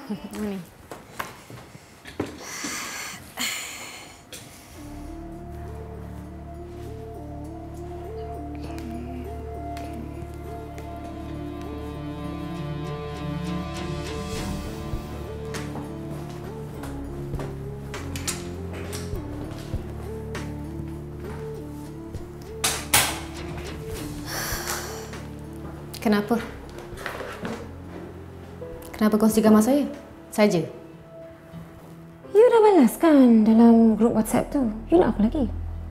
Ni. Kenapa? Kenapa kongsi gambar saya? Saja? You dah balas kan dalam grup WhatsApp tu? You nak apa lagi?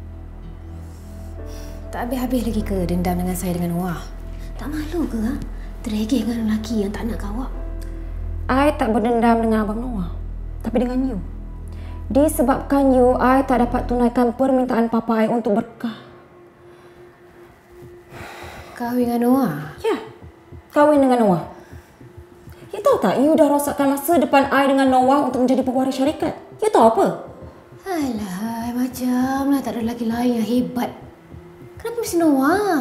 Tak habis-habis lagi ke dendam dengan saya dengan Wah? Tak malu ke? Ha? Terhegeh dengan lelaki yang tak nak kawak? I tak berdendam dengan Abang Noah. Tapi dengan you. Disebabkan you, I tak dapat tunaikan permintaan Papa I untuk berkah. Kahwin dengan Noah? Ya, kahwin dengan Noah. You tahu tak, you dah rosakkan masa depan I dengan Noah untuk menjadi pewaris syarikat. You tahu apa? Alah, macamlah tak ada lelaki lain yang hebat. Kenapa mesti Noah?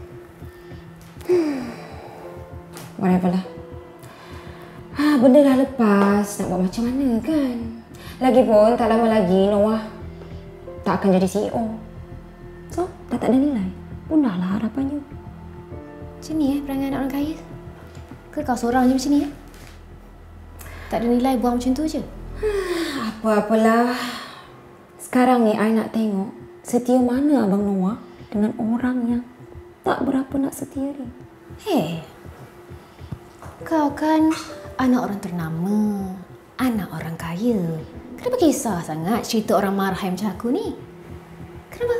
Whatever lah. Benda dah lepas, nak buat macam mana kan? Lagipun, tak lama lagi Noah tak akan jadi CEO. So, dah tak ada nilai. Punahlah harapan you. Macam ni perangai anak orang kaya? Ke kau seorang je macam ni? Tak ada nilai buang macam tu je? Apa-apalah. Sekarang ni I nak tengok setia mana Abang Noah dengan orang yang tak berapa nak setia ni. Hei, kau kan anak orang ternama, anak orang kaya. Kenapa kisah sangat cerita orang marhai macam aku ni? Kenapa?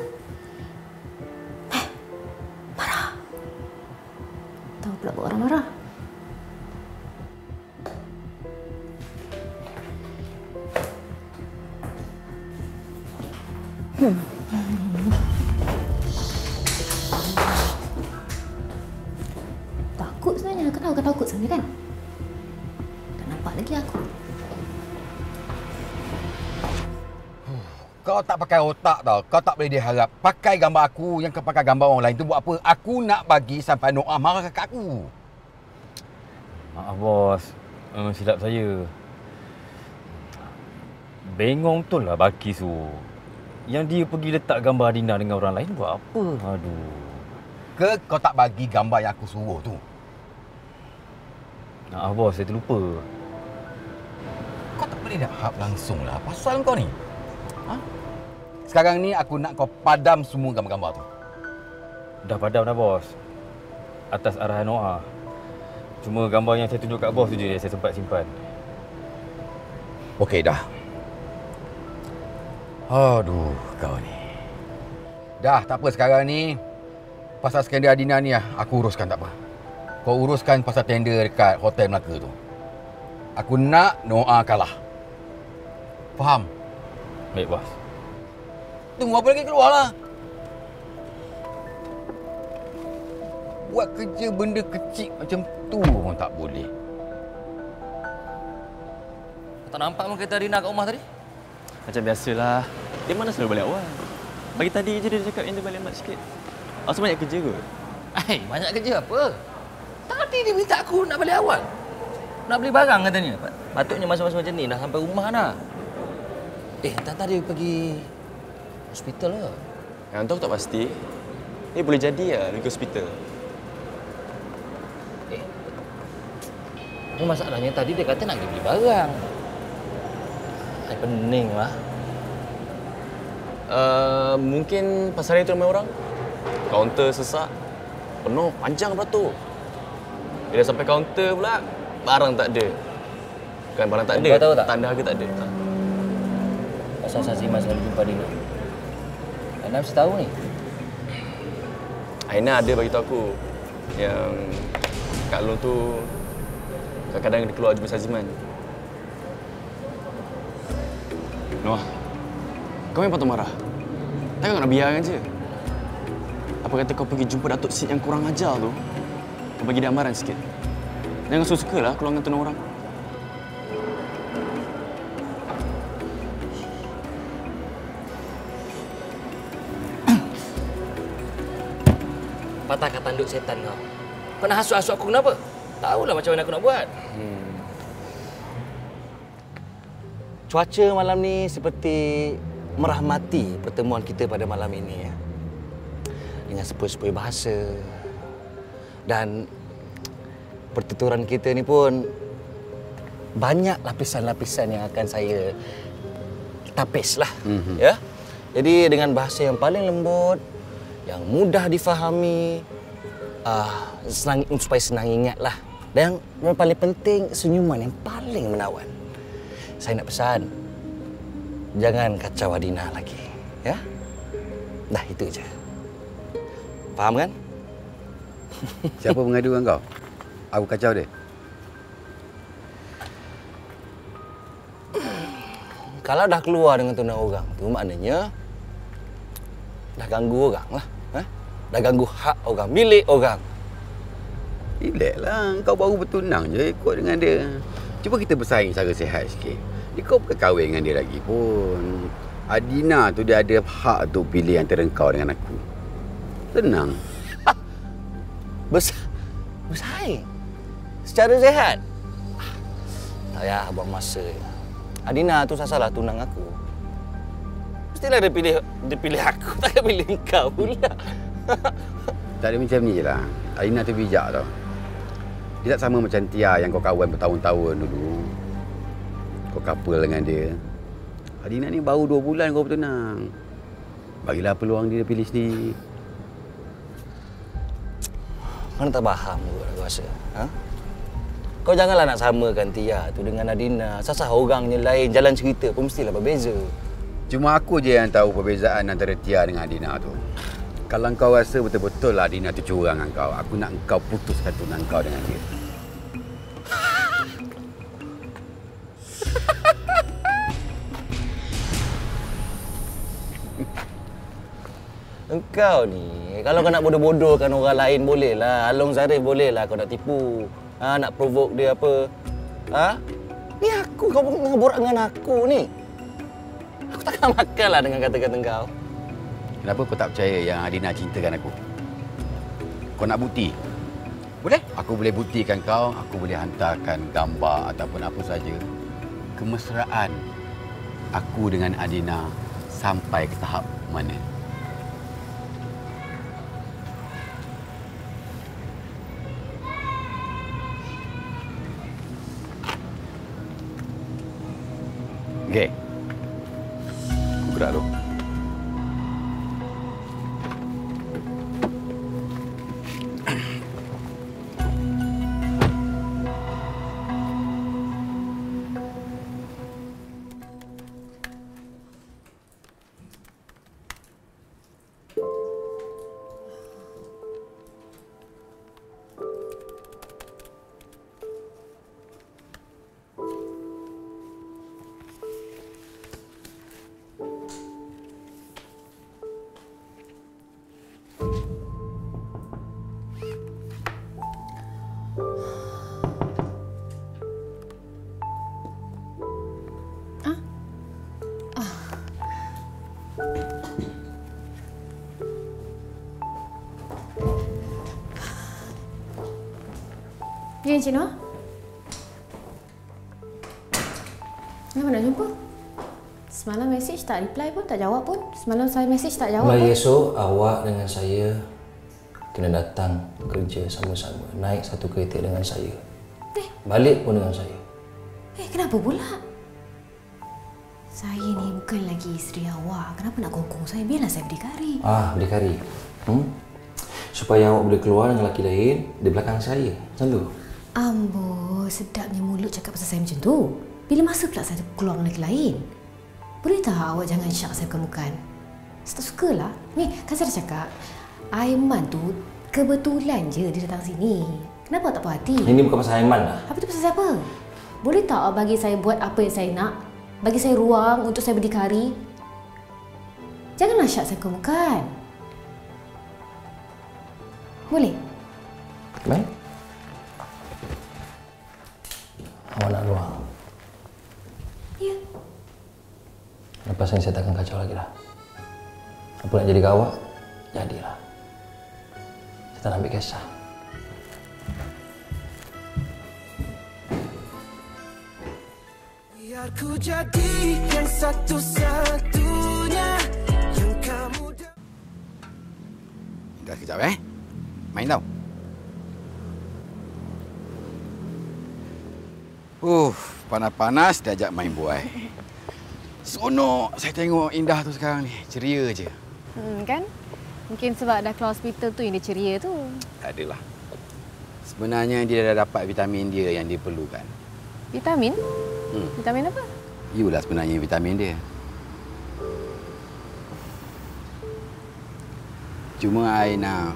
Marah. Tahu pula buat orang marah. Takut sebenarnya. Kau tahu kau takut sebenarnya kan? Tak nampak lagi aku. Kau tak pakai otak tau. Kau tak boleh diharap. Pakai gambar aku yang kau pakai gambar orang lain tu buat apa? Aku nak bagi sampai Noah marah kat aku. Maaf bos. Silap saya. Bengong betul lah Baki tu. Yang dia pergi letak gambar Adina dengan orang lain buat apa? Aduh. Ke kau tak bagi gambar yang aku suruh tu? Maaf bos, saya terlupa. Kau tak boleh dah harap langsung lah. Pasal kau ni. Ha? Sekarang ni aku nak kau padam semua gambar-gambar tu. Dah padam dah bos. Atas arahan Noah. Cuma gambar yang saya tunjuk kat bos tu je yang saya sempat simpan. Okey dah. Aduh, kau ni. Dah, tak apa sekarang ni. Pasal skandal Adina ni aku uruskan tak apa. Kau uruskan pasal tender dekat Hotel Melaka tu. Aku nak Noah kalah. Faham? Baik bos. Tunggu apa lagi, keluarlah. Buat kerja benda kecil macam tu pun tak boleh. Tak nampak pun kereta Adina kat rumah tadi? Macam biasalah. Dia mana selalu balik awal. Pagi tadi je dia cakap yang dia balik lambat sikit. Asal banyak kerja kot? Banyak kerja apa? Tadi dia minta aku nak balik awal. Nak beli barang katanya. Patutnya masa-masa macam ni dah sampai rumah dah. Tadi pergi hospital ke? Yang tu aku tak pasti. Ni boleh jadi lah pergi hospital. Ni masalahnya tadi dia kata nak pergi beli barang. Pening lah. Mungkin pasar ni tu ramai orang. Kaunter sesak. Penuh, panjang beratur. Bila sampai kaunter pula, barang tak ada. Bukan barang tak ada, tahu tak? tanda harga tak ada. Pasal Saziman selalu jumpa dia. Aina mesti tahu ni. Aina ada bagi tahu aku yang Kak Long tu kadang-kadang dia keluar jumpa Saziman. Noah, kau memang patut marah. Takkan kau nak biarkan je? Apa kata kau pergi jumpa Datuk Sid yang kurang ajar tu? Kau bagi dia amaran sikit. Jangan suka-suka lah keluar dengan tunang orang. Patahkan tanduk setan kau. Kau nak hasut-hasut aku kenapa? Tahulah macam mana aku nak buat. Cuaca malam ni seperti merahmati pertemuan kita pada malam ini ya. Dengan sepoi-sepoi bahasa. Dan pertuturan kita ni pun banyak lapisan-lapisan yang akan saya tapis lah. Ya. Jadi dengan bahasa yang paling lembut, yang mudah difahami, supaya senang ingat lah. Dan yang paling penting, senyuman yang paling menawan. Saya nak pesan, jangan kacau Adina lagi. Ya? Dah, itu je. Faham kan? Siapa mengadu dengan kau? Aku kacau dia. Kalau dah keluar dengan tunang orang tu, maknanya dah ganggu orang lah. Dah ganggu hak orang, milik orang. Relax lah. Kau baru bertunang je ikut dengan dia. Cuba kita bersaing secara sihat sikit. Kau bukan kahwin dengan dia lagi pun. Adina tu dia ada hak untuk pilih antara kau dengan aku. Tenang. Bersaing? Secara sihat? Tak payah buang masa. Adina tu salah tunang aku. Mestilah dia pilih aku, takkan pilih kau pula. Tak ada macam ni je lah. Adina tu bijak tau. Dia tak sama macam Tia yang kau kawan bertahun-tahun dulu. Kau couple dengan dia. Adina ni baru 2 bulan kau bertunang. Bagilah peluang dia pilih sendiri. Mana tak faham kot aku rasa. Kau janganlah nak samakan Tia tu dengan Adina. Sasah orangnya lain, jalan cerita pun mestilah berbeza. Cuma aku je yang tahu perbezaan antara Tia dengan Adina tu. Kalau kau rasa betul-betul lah Adina tu curang dengan kau, aku nak kau putuskan tunang kau dengan dia. Engkau ni, kalau kau nak bodoh-bodohkan orang lain bolehlah. Along Zarif bolehlah kau nak tipu. Nak provoke dia apa. Ni aku, kau pun borak dengan aku ni. Aku takkan makanlah dengan kata-kata kau. Kenapa kau tak percaya yang Adina cintakan aku? Kau nak bukti? Boleh? Aku boleh buktikan kau, aku boleh hantarkan gambar ataupun apa saja. Kemesraan aku dengan Adina sampai ke tahap mana. Okey. Aku gerak dulu. Ya, Encik Noah. Kenapa nak jumpa? Semalam mesej tak reply pun, tak jawab pun. Semalam saya mesej tak jawab Mulai pun. esok, awak dengan saya kena datang kerja sama-sama. Naik satu kereta dengan saya. Balik pun dengan saya. Kenapa pula? Saya ni bukan lagi isteri awak. Kenapa nak gongkong saya? Biarlah saya berdikari. Berdikari. Supaya awak boleh keluar dengan lelaki lain di belakang saya. Macam tu. Ambo, sedapnya mulut cakap pasal saya macam tu. Bila masa pula saya keluar dengan lelaki lain? Boleh tak awak jangan syak saya bukan? Saya tak sukalah. Ni, kan saya dah cakap, Aiman tu kebetulan je dia datang sini. Kenapa awak tak puas hati? Ini bukan pasal Aiman lah. Apa tu pasal siapa? Boleh tak awak bagi saya buat apa yang saya nak? Bagi saya ruang untuk saya berdikari? Janganlah syak saya bukan. Boleh? Baik. Awak nak ruang? Ya. Lepas ni saya takkan kacau lagi lah. Apa nak jadi awak, jadilah. Saya tak nak ambil kisah. Biar ku jadi yang satu-satunya yang kamu. Dah kejap main tau. Panas-panas diajak main buai. Seronok saya tengok Indah tu sekarang ni. Ceria je. Kan? Mungkin sebab dah keluar hospital tu yang dia ceria tu. Adalah. Sebenarnya dia dah dapat vitamin dia yang dia perlukan. Vitamin? Vitamin apa? Itulah sebenarnya vitamin dia. Cuma I nak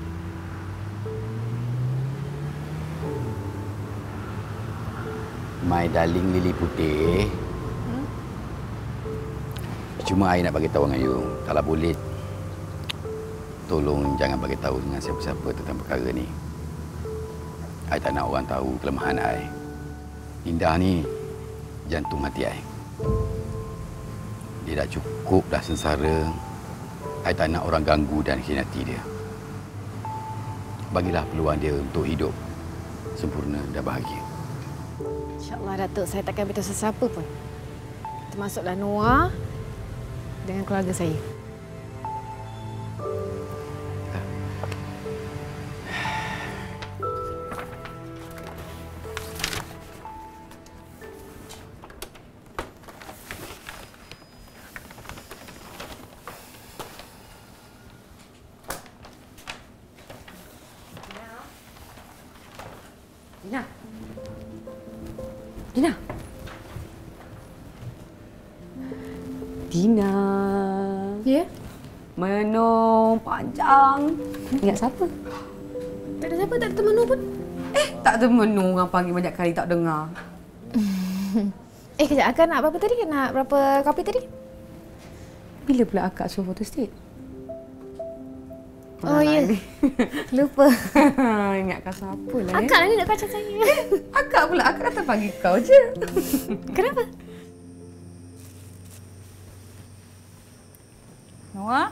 my darling lili putih. Cuma I nak bagi tahu dengan you, kalau boleh tolong jangan bagi tahu dengan siapa-siapa tentang perkara ni. I tak nak orang tahu kelemahan I. Indah ni jantung hati I. Dia dah cukup dah sengsara. I tak nak orang ganggu dan khianati dia. Bagilah peluang dia untuk hidup sempurna dan bahagia. InsyaAllah Datuk, saya takkan beritahu sesiapa pun. Termasuklah Noah dengan keluarga saya. Dina. Dina. Dina. Ya? Menung panjang. Ingat siapa? Tak ada siapa, tak ada teman pun. Tak ada menung. Orang panggil banyak kali tak dengar. Kejap. Akak nak berapa tadi? Nak berapa kopi tadi? Bila pula akak suruh foto state? Oh, ya. Lupa. Ingatkan siapa lah Akak lah ni nak kacau saya. Akak pula. Akak datang panggil kau je. Kenapa? Noah?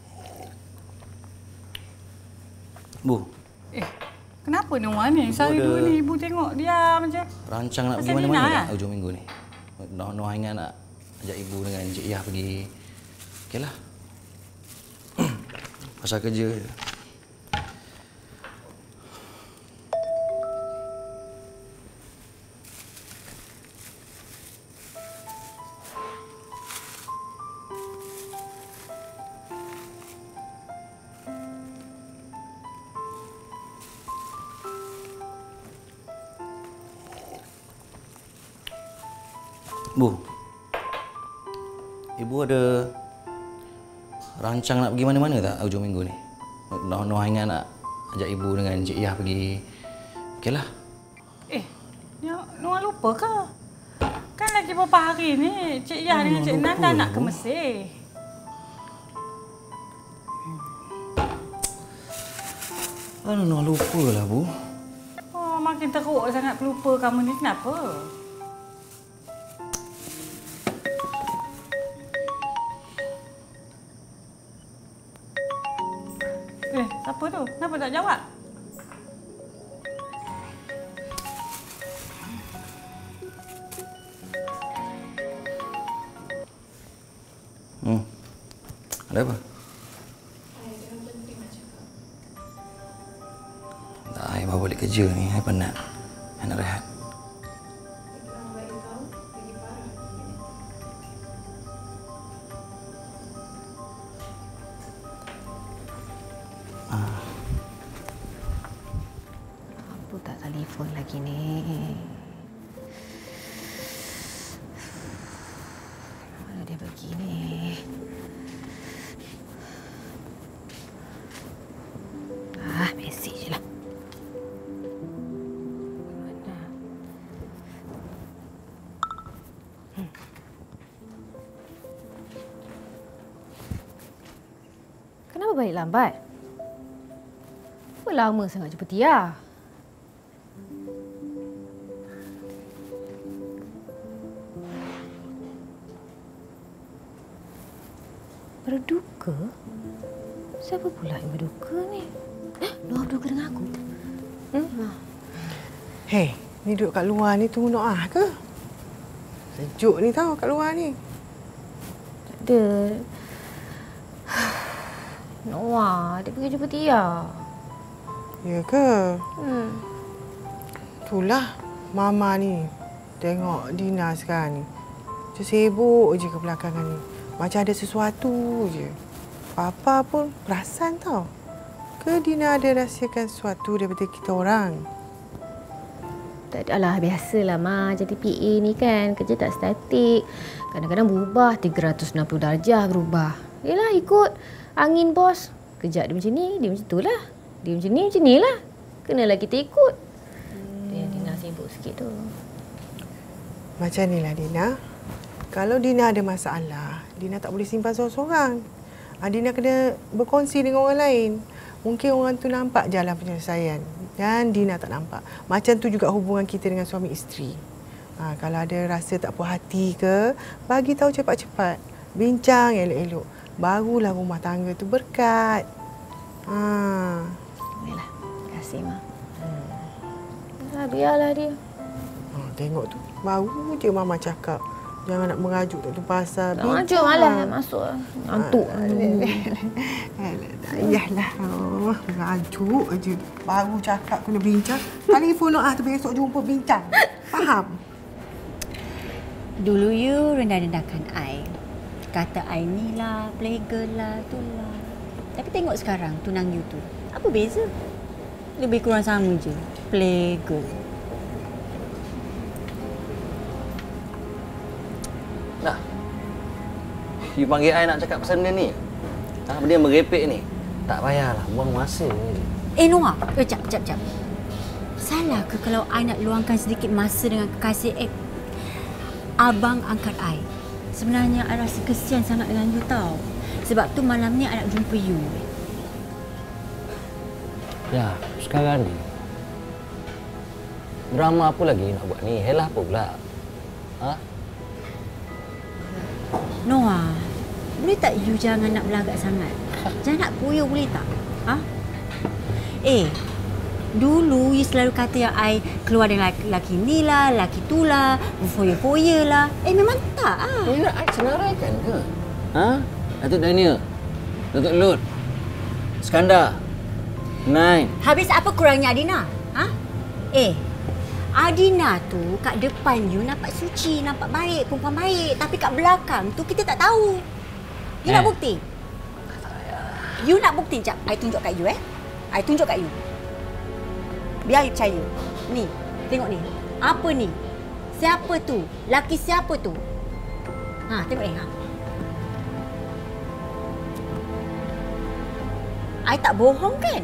Bu, Kenapa Noah ni? Sehari dua ni ibu tengok diam je. rancang nak pergi Pasal mana-mana Nina, tak hujung minggu ni? Noah ingat nak ajak ibu dengan Encik Yah pergi. Okeylah. Pasal kerja je. Bu, ibu ada rancang nak pergi mana-mana tak hujung minggu ni? Noah ingat nak ajak ibu dengan Encik Yah pergi. Okeylah. Noah lupa ke? Kan lagi beberapa hari ni Cik Yah dengan Cik Nan dah nak ke Mesir. Noah lupa lah, Bu. Oh, makin teruk sangat pelupa kamu ni. Kenapa? Siapa tu? Kenapa tak jawab? Ada apa? Tak, saya baru balik kerja ni. Saya penat. Saya nak rehat. Apa tak telefon lagi ni? Mana dia pergi ni? Mesej je lah. Mana? Kenapa balik lambat? Apa lama sangat jumpa Tia? Berduka? Siapa pula yang berduka ni? Noah berduka dengan aku? Hei, ni duduk kat luar ni tunggu Noah ke? Sejuk ni tau kat luar ni. Tak ada. Noah, dia pergi jumpa Tia. Ya ke? Itulah Mama ni. Tengok Dina sekarang ni. Dia sibuk je ke belakangan ni. Macam ada sesuatu je. Papa pun perasan tau. Ke Dina ada rahsiakan sesuatu daripada kita orang? Tak adalah, biasalah Ma. Jadi PA ni kan, kerja tak statik. Kadang-kadang berubah, 360 darjah berubah. Yelah, ikut angin bos. Kejap dia macam ni, dia macam tu lah. Dia macam ni lah. Kenalah kita ikut. Dina sibuk sikit tu. Macam ni lah Dina. Kalau Dina ada masalah, Dina tak boleh simpan seorang-seorang. Dina kena berkongsi dengan orang lain. Mungkin orang tu nampak jalan penyelesaian dan Dina tak nampak. Macam tu juga hubungan kita dengan suami isteri. Kalau ada rasa tak puas hati ke, bagi tahu cepat-cepat. Bincang elok-elok. Barulah rumah tangga tu berkat. Baiklah. Terima kasih, Ma. Biarlah dia. Tengok tu. Baru je Mama cakap. Jangan nak merajuk tak tu pasal. Merajuk malah nak masuk. Ngantuk. Tak payahlah. Merajuk aje. Baru cakap kena bincang. Telefon tu besok jumpa bincang. Faham? Dulu you rendah-rendahkan I. Kata I ni lah, playgirl lah, tu lah. Tapi tengok sekarang tunang you tu. Apa beza? Lebih kurang sama je. Playgirl. Nah, you panggil I nak cakap pasal benda ni? Benda yang merepek ni? Tak payahlah, buang masa je. Noah, jap. Salah ke kalau I nak luangkan sedikit masa dengan kekasih abang angkat I? Sebenarnya I rasa kesian sangat dengan you tau. Sebab tu malam ni I nak jumpa you. Ya, sekarang ni drama apa lagi nak buat ni? Helah apa pula? Noah, boleh tak you jangan nak berlagak sangat? Jangan nak koyo boleh tak? Dulu you selalu kata yang I keluar dengan lelaki ni lah, lelaki tu lah, berfoya-foya lah. Memang tak You nak I senaraikan ke? Datuk Daniel, Datuk Lut, Skandar, Nine. Habis apa kurangnya Adina? Adina tu kat depan you nampak suci, nampak baik, perempuan baik. Tapi kat belakang tu kita tak tahu. You nak bukti? You nak bukti? Sekejap, I tunjuk kat you I tunjuk kat you. Biar you percaya. Ni, tengok ni. Apa ni? Siapa tu? Laki siapa tu? Tengok ni. I tak bohong kan?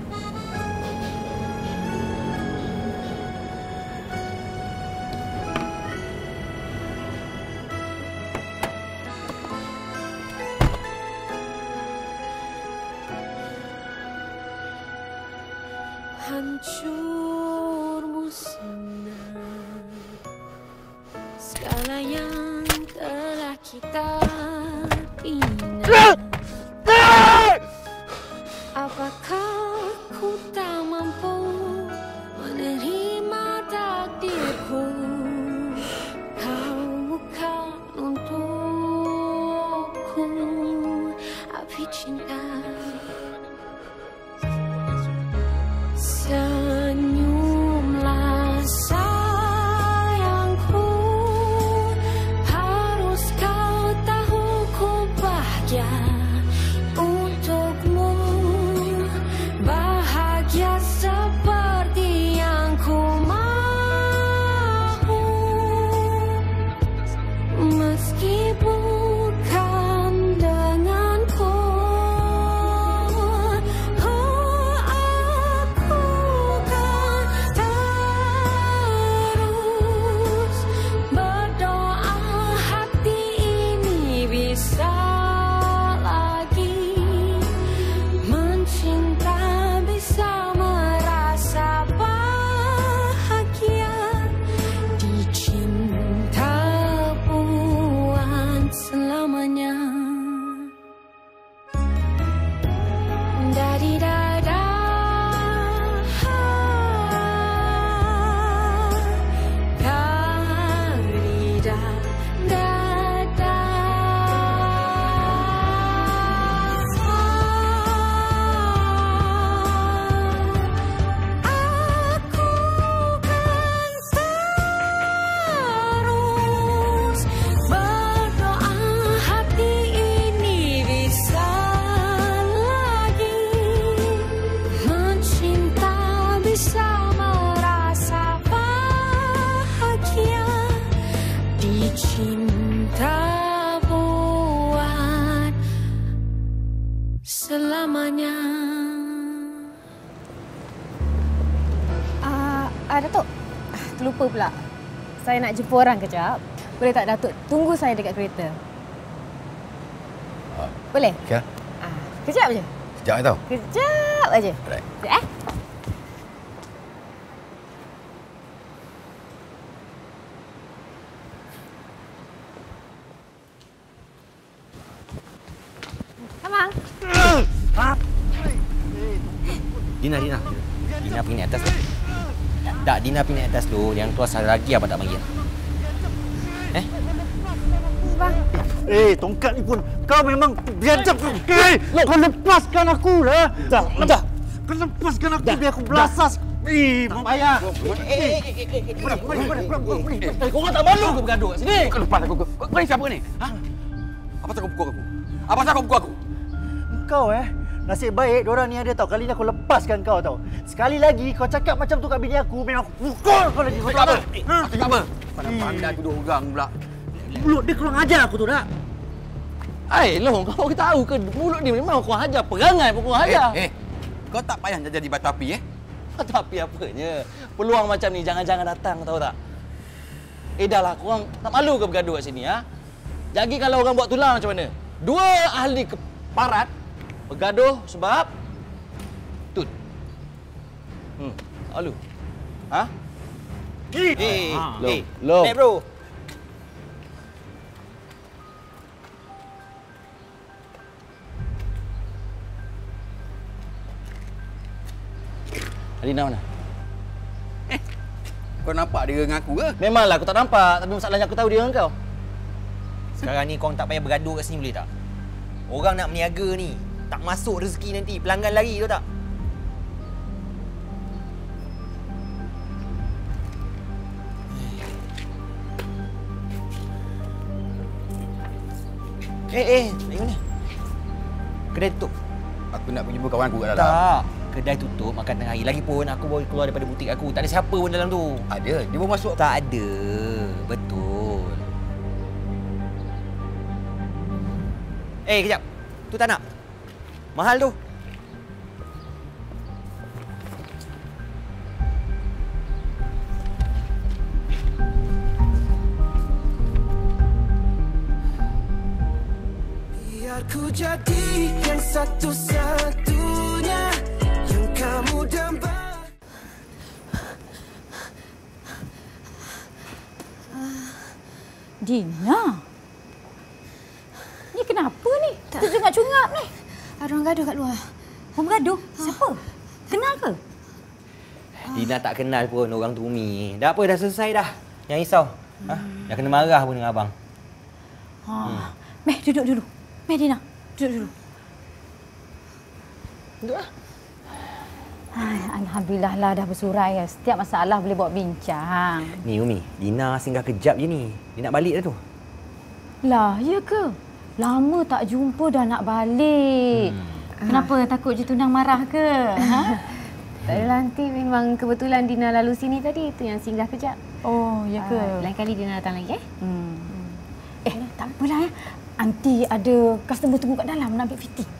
Hancur musnah segala yang telah kita bina. Apakah ku tak mampu menerima takdirku? Kau bukan untukku api cinta. Senyumlah sayangku, harus kau tahu ku bahagia untukmu. lupa pula. Saya nak jumpa orang kejap. Boleh tak Datuk tunggu saya dekat kereta? Boleh? Okey. Kejap je. Sekejap tau. Kejap aja. Alright. Sekejap Abang. Dina pergi naik atas tu. Tak, Dina pergi naik atas tu. Yang keluar satu lagi apa tak panggil? Bang. Tongkat ni pun kau memang biadab. Kau lepaskan aku lah. Dah. Kau lepaskan aku biar aku belasas. Tak payah. Kau orang tak malu ke bergaduh kat sini? Kau lepas aku. Kau ni siapa ni? Ha? Apa pasal kau pukul aku? Apa pasal kau pukul aku? Kau nasib baik diorang ni ada tau. Kali ni aku lepaskan kau tau. Sekali lagi kau cakap macam tu kat bini aku, memang aku pukul kau lagi. Kau cakap apa? Cakap apa? Kau nak pandai tuduh orang pula. Mulut dia kurang ajar aku tu tak? Long, kau tahu ke mulut dia memang kurang ajar, perangai pun kurang ajar. Kau tak payah jadi batu api Batu api apanya? Peluang macam ni jangan-jangan datang, tahu tak? Dah lah, korang tak malu ke bergaduh kat sini, ha? Jadi kalau orang buat tulang macam mana? Dua ahli keparat bergaduh sebab tut. Malu. Ha? Long. Naik bro. Adina mana? Kau nampak dia dengan aku ke? Memanglah aku tak nampak, tapi masalahnya aku tahu dia dengan kau. Sekarang ni korang tak payah bergaduh kat sini boleh tak? Orang nak berniaga ni, tak masuk rezeki nanti, pelanggan lari tahu tak? Pergi mana? Kedai tutup. Aku nak pergi jumpa kawan aku kat dalam. Tak. Kedai tutup makan tengah hari. Lagipun aku baru keluar daripada butik aku. Tak ada siapa pun dalam tu. Ada. Dia baru masuk. Tak ada. Betul. Kejap. Tu tak nak. Mahal tu. Biar ku jadi yang satu-satunya yang kamu damba. Dina? Ni kenapa ni? Tercungap-cungap ni. Ada orang gaduh kat luar. Orang bergaduh? Siapa? Kenal ke? Dina tak kenal pun orang tu Umi. Dah apa, dah selesai dah. Jangan risau. Dah kena marah pun dengan abang. Meh, duduk dulu. Meh, Dina. Duduk dulu. Duduklah. Alhamdulillah lah dah bersurai. Setiap masalah boleh bawa bincang. Ni Umi, Dina singgah kejap je ni. Dia nak balik dah tu. Lah, ya ke? Lama tak jumpa dah nak balik. Kenapa? Takut je tunang marah ke? Tak adalah nanti, memang kebetulan Dina lalu sini tadi. Itu yang singgah kejap. Oh, ya ke? Lain kali Dina datang lagi Tak apalah ya. Aunty ada customer tunggu kat dalam nak ambil fitting.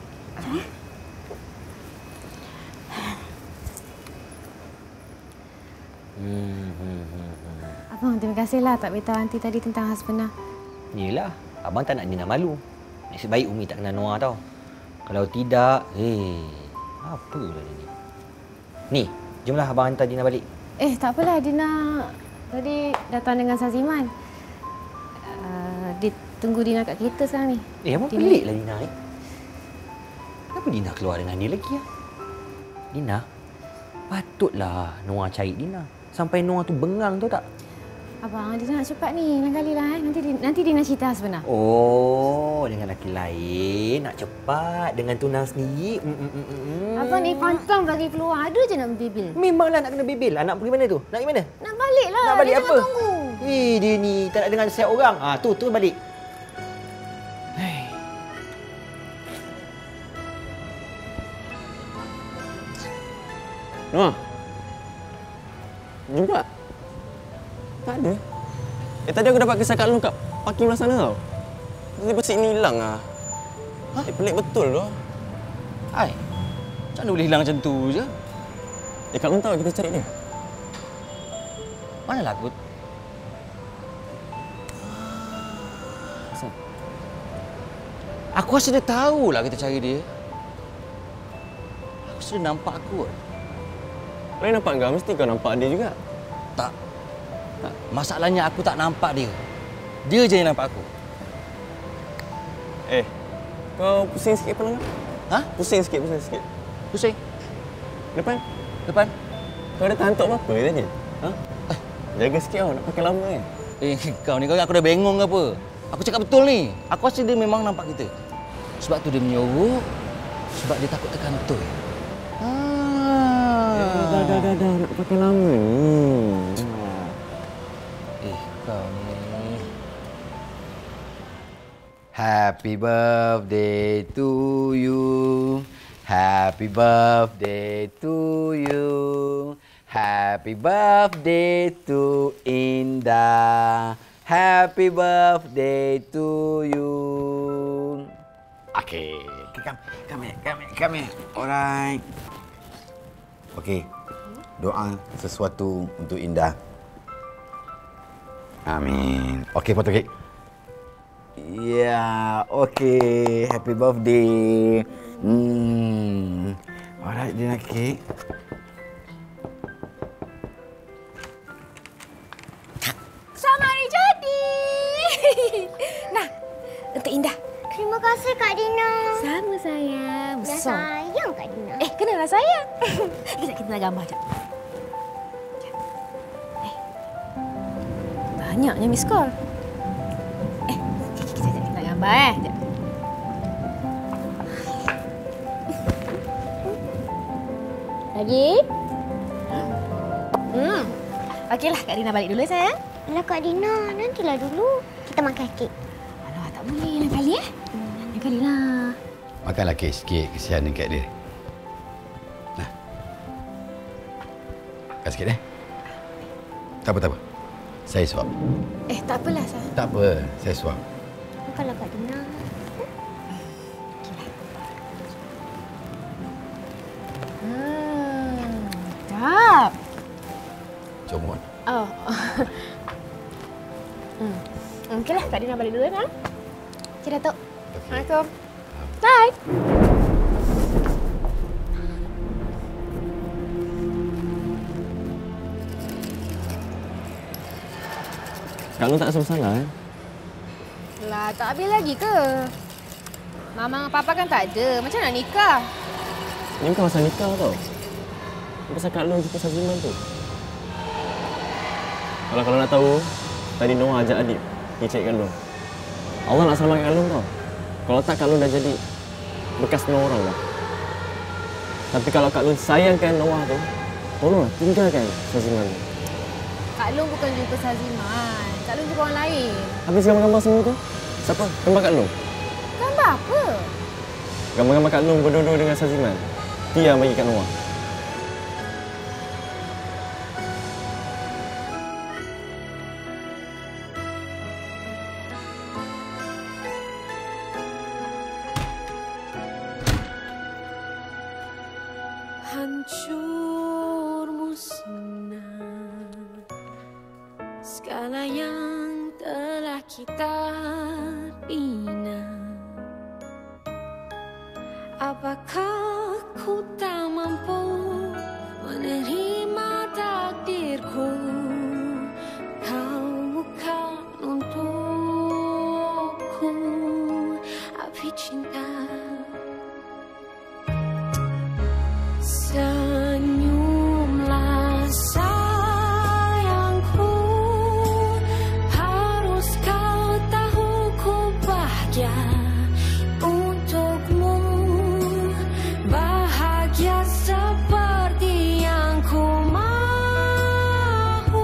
Abang, terima kasihlah tak beritahu aunty tadi tentang Hasbana. Yelah, abang tak nak Dina malu. Nasib baik Umi tak kenal Noah tau. Kalau tidak, apalah ni. Ni, jomlah abang hantar Dina balik. Tak apalah, Dina tadi datang dengan Saziman. Dia tunggu Dina kat kereta sekarang ni. Abang peliklah Dina ni. Kenapa Dina keluar dengan dia lagi ya? Dina, patutlah Noah cari Dina. Sampai Noah tu bengang tu tak? Abang, Dina nak cepat ni. Lain kali lah. Nanti Dina cerita sebenar. Oh, dengan lelaki lain. Nak cepat. Dengan tunang sendiri. Abang ni pantang bagi keluar. Ada je nak berbil. Memanglah nak kena berbil. Nak pergi mana tu? Nak pergi mana? Nak balik lah. Nak balik dia apa? Tunggu. Dia ni tak nak dengar nasihat orang. Tu balik. Noah. Jumpa? Tak ada. Tadi aku dapat kisah kat lu kat parking belah sana tau. Tiba-tiba sini hilang lah. Pelik betul tu. Macam mana boleh hilang macam tu je? Kat lu tahu kita cari dia? Manalah aku? Aku rasa dia tahulah kita cari dia. Aku rasa dia nampak aku. Kau nampak kau, mesti kau nampak dia juga. Tak. Masalahnya aku tak nampak dia. Dia je yang nampak aku. Kau pusing sikit kepala kau? Ha? Pusing sikit. Pusing? Depan? Kau ada tantuk apa tadi? Ha? Jaga sikit kau, nak pakai lama kan? Kau ni aku dah bengong ke apa? Aku cakap betul ni. Aku rasa dia memang nampak kita. Sebab tu dia menyorok. Sebab dia takut terkantoi. Dah. Nak pakai lama ni. Kau ni. Happy birthday to you. Happy birthday to you. Happy birthday to Indah. Happy birthday to you. Okay, come here. Alright. Okay, doa sesuatu untuk Indah. Amin. Okay, potong kek. Ya, okay. Happy birthday. Alright, dia nak kek. Sama hari jadi. Nah, untuk Indah. Terima kasih Kak Dina. Sama sayang. Dah sayang Kak Dina. Kenalah sayang. Sekejap kita nak gambar sekejap. Banyaknya miss call. Kita nak gambar sekejap. Lagi? Okeylah, Kak Dina balik dulu sayang. Alah Kak Dina, nantilah dulu. Kita makan kek. Alah, tak boleh lain kali Lain kali lah. Makanlah kek sikit, kesian dekat dia. Nah. Makan sikit Tak apa. Saya suap. Tak apalah sayang. Tak apa, saya suap. Makanlah Kak Dina. Sedap. Comot. Oh. Okeylah, Kak Dina balik dulu kan? Okay, Datuk. Assalamualaikum. Bye. Kak Long tak rasa bersalah kan? Lah, tak habis lagi ke? Mama dengan Papa kan tak ada. Macam nak nikah? Ini bukan pasal nikah tau. Ini pasal Kak Long jumpa Saziman tu. Kalau nak tahu, tadi Noah ajak adik pergi cek Kak Long. Allah nak selamatkan Kak Long tau. Kalau tak, Kak Long dah jadi bekas Noah orang lah. Tapi kalau Kak Long sayangkan Noah tu, tolonglah tinggalkan Saziman tu. Kak Long bukan jumpa Saziman. Kak Long jumpa orang lain. Habis gambar-gambar semua tu, siapa? Gambar Kak Long? Gambar apa? Gambar-gambar Kak Long berdua-dua dengan Saziman. Dia yang bagi Kak Noah. Hancur musnah segala yang telah kita bina. Apakah ku tak mampu menerima takdirku? Kau bukan untukku api cinta. Senyumlah sayangku, harus kau tahu ku bahagia untukmu, bahagia seperti yang ku mahu,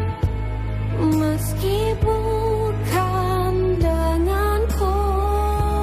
meski bukan denganku.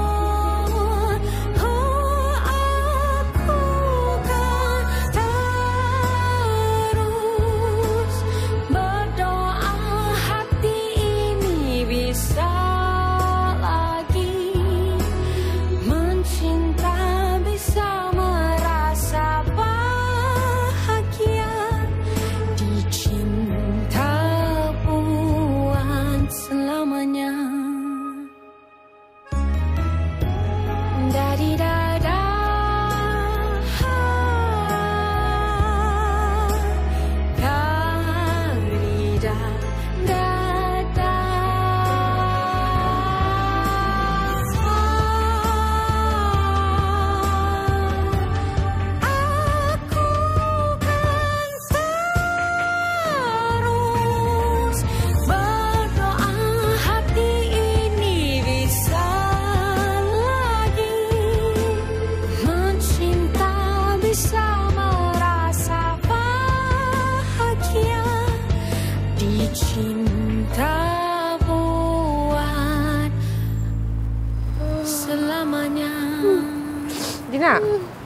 Dina.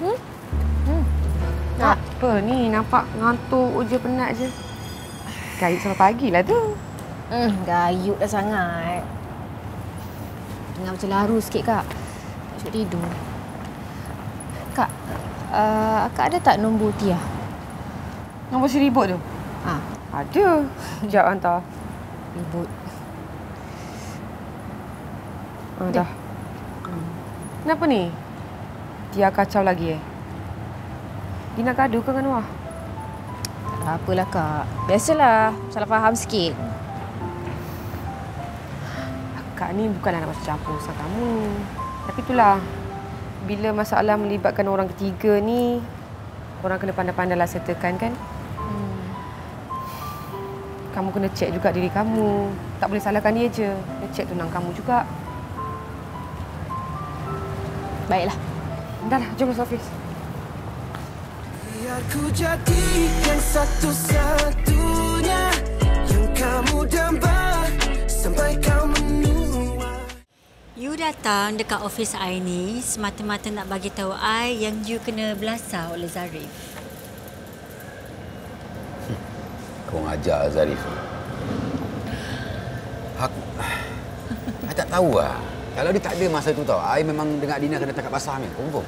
Apa ni? Nampak ngantuk je, penat je. Gayut sampai pagi lah tu. Gayut dah sangat. Tengah macam laru sikit, Kak. Nak tidur. Kak, Kak ada tak nombor Tia? Nombor si ribut tu? Ada. Sekejap hantar. Ribut. Dah. Kenapa ni? Tia kacau lagi Dina gaduh ke dengan Wah? Tak apalah, Kak. Biasalah. Salah faham sikit. Kak ni bukanlah nak masuk campur urusan kamu. Tapi itulah, bila masalah melibatkan orang ketiga ni, orang kena pandai-pandailah settlekan kan? Kamu kena cek juga diri kamu. Tak boleh salahkan dia je. Kena cek tunang kamu juga. Baiklah. Dah lah, jom masuk ofis. Biar ku jadi yang satu-satunya yang kamu damba sampai kau menua. You datang dekat office I ni semata-mata nak bagi tahu I yang you kena belasah oleh Zarif. Kau ngajar Zarif. Aku tak tahu lah. Kalau dia tak ada masa tu tau, I memang dengar Dina kena tangkap basah ni. Confirm.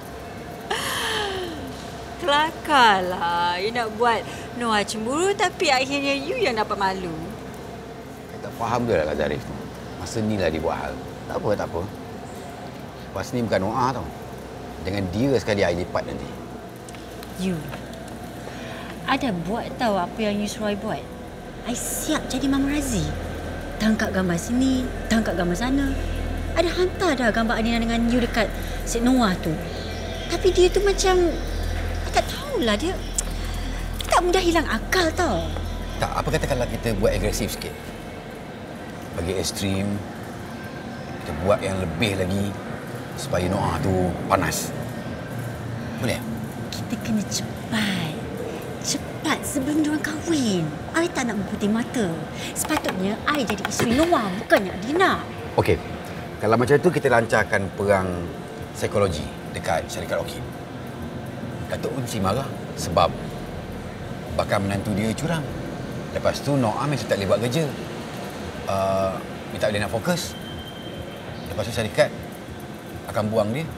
Kelakarlah. You nak buat Noah cemburu tapi akhirnya you yang dapat malu. I tak faham dia lah kat Zarif tu. Masa ni lah dia buat hal. Tak apa. Lepas ni bukan Noah tau. Dengan dia sekali I lipat nanti. You ada buat tahu apa yang you suruh I buat? I siap jadi Mama Razi. Tangkap gambar sini, tangkap gambar sana. Ada hantar dah gambar Adina dengan you dekat Sik Noah tu. Tapi dia tu macam, I tak tahulah dia tak mudah hilang akal tau. Tak, apa kata kalau kita buat agresif sikit? Bagi ekstrim, kita buat yang lebih lagi supaya Noah tu panas. Boleh? Kita kena cepat. Cepat sebelum diorang kahwin. I tak nak berputih mata. Sepatutnya I jadi isteri Noah, bukannya Adina. Okey. Kalau macam tu kita lancarkan perang psikologi dekat syarikat Orchid. Datuk mesti marah sebab bakal menantu dia curang. Lepas tu Noah mesti tak boleh buat kerja. Dia tak boleh nak fokus. Lepas tu syarikat akan buang dia.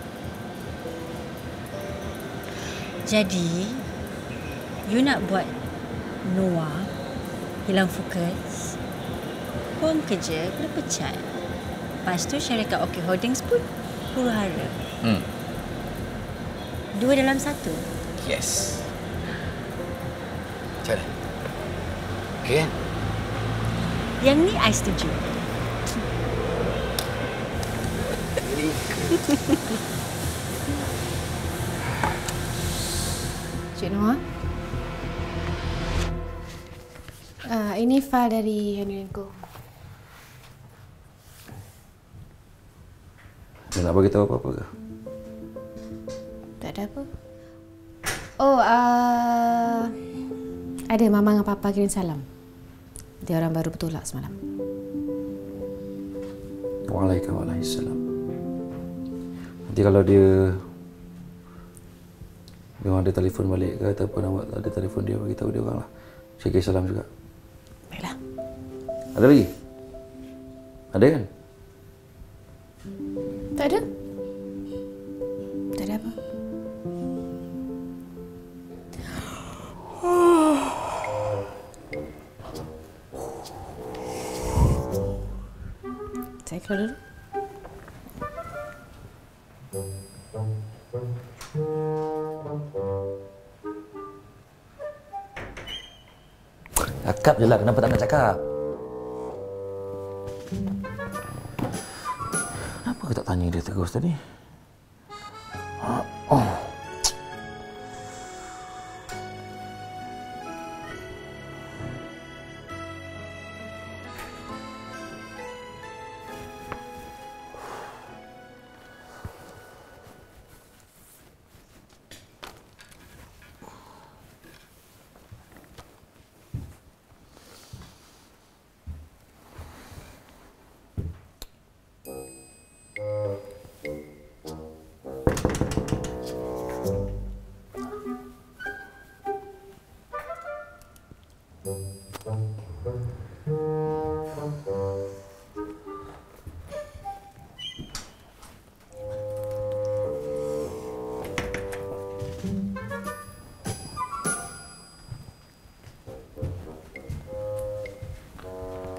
Jadi, you nak buat Noah hilang fokus, buang kerja, kena pecat. Lepas tu syarikat OK Holdings pun huru-hara. 2 dalam 1. Yes. Macam mana? Okey kan? Yang ni I setuju. Cik Noah. Ini file dari Henry&Co. Dia nak bagi tahu apa-apa ke? Tak ada apa. Oh, ada Mama dengan Papa kirim salam. Dia orang baru bertolak semalam. Waalaikumsalam. Nanti kalau dia orang ada telefon balik ke ataupun awak ada telefon dia, bagi tahu dia orang lah. Saya kirim salam juga. Baiklah. Ada lagi? Ada kan? Tak ada. Tak ada apa. Saya keluar dulu. Cakap je lah, kenapa tak nak cakap? Kenapa aku tak tanya dia terus tadi?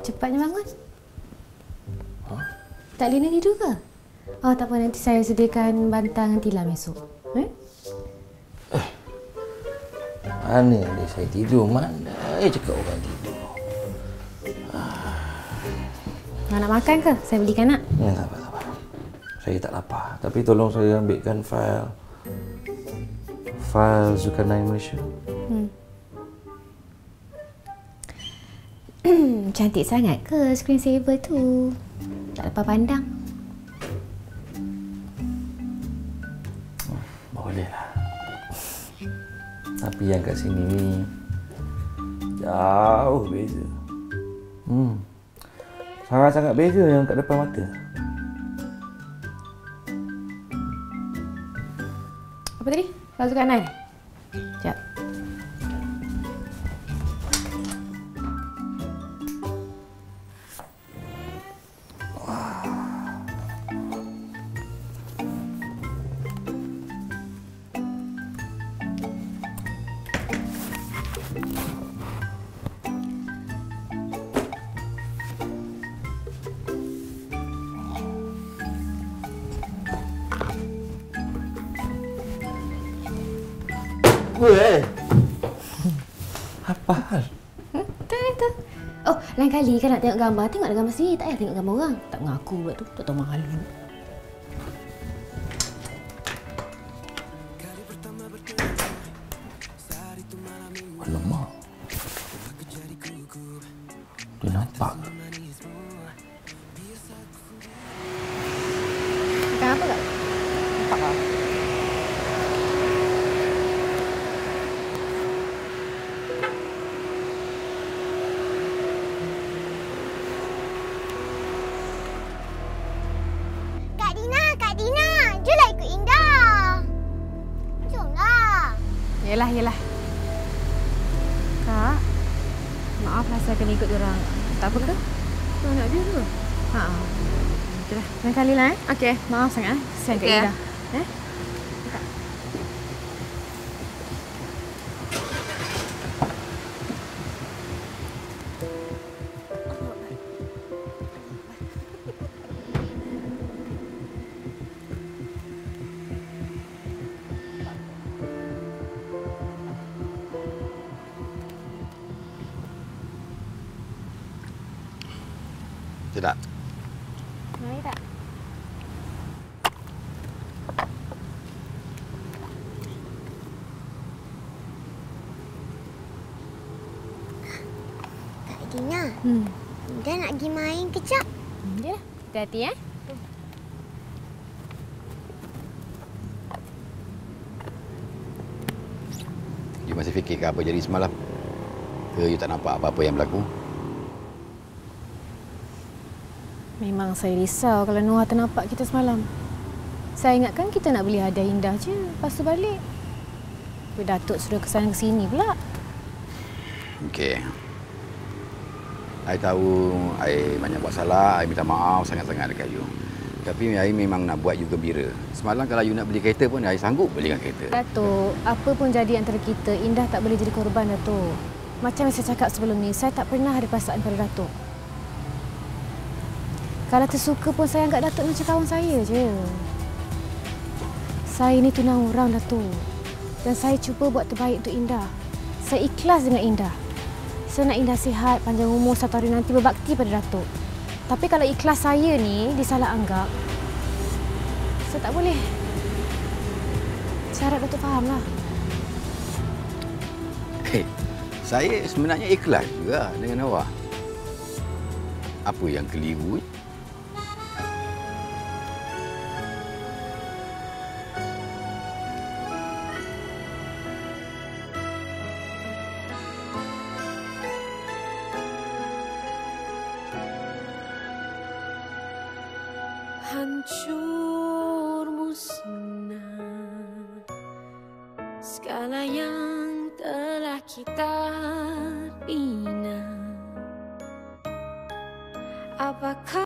cepatnya bangun. Tak boleh nak tidur ke? Oh, tak apa. Nanti saya sediakan bantal dengan tilam esok. Mana ada saya tidur? Mana cakap orang tidur? Nak makan ke? Saya belikan nak. Tak apa. Saya tak lapar. Tapi tolong saya ambilkan fail Zulkarnain Malaysia. Cantik sangat ke screensaver tu? Tak dapat pandang. Bolehlah. Tapi yang kat sini ni jauh beza. Sangat-sangat beza yang kat depan mata. Apa tadi? Fail Zulkarnain? Sekejap. Apa hal? Tak. Oh, lain kali kan nak tengok gambar, tengoklah gambar sendiri. Tak payah tengok gambar orang. Tak mengaku pula tu. Tak tahu malu. Alamak. Dia nampak. Makan apa tak? Nampak tak? Kak Dina, jomlah ikut Indah. Jomlah. Yelah. Kak, maaf lah saya kena ikut diorang. Tak apa ke? Tu anak dia tu? Okeylah, lain kali lah Okey, maaf sangat saya ikut Indah. Sedap. Mari tak? Kak Dina, Indah nak pergi main kejap. Yalah, hati-hati You masih fikir ke apa jadi semalam? Ke you tak nampak apa-apa yang berlaku? Memang saya risau kalau Noah ternampak kita semalam. Saya ingatkan kita nak beli hadiah Indah je. Lepas tu balik. Datuk sudah kesana ke sini pula. Okey. I tahu I banyak buat salah. I minta maaf sangat-sangat dekat you. Tapi I memang nak buat you gembira. Semalam kalau you nak beli kereta pun, I sanggup belikan kereta. Datuk, apa pun jadi antara kita, Indah tak boleh jadi korban, Datuk. Macam yang saya cakap sebelum ni, saya tak pernah ada perasaan pada Datuk. Kalau tersuka pun saya anggap Datuk macam kawan saya je. Saya ni tunang orang, Datuk. Dan saya cuba buat terbaik untuk Indah. Saya ikhlas dengan Indah. Saya nak Indah sihat, panjang umur, satu hari nanti berbakti pada Datuk. Tapi kalau ikhlas saya ni disalah anggap, saya tak boleh. Saya harap Datuk fahamlah. Saya sebenarnya ikhlas juga dengan awak. Apa yang keliru? Hancur musnah segala yang telah kita bina. Apakah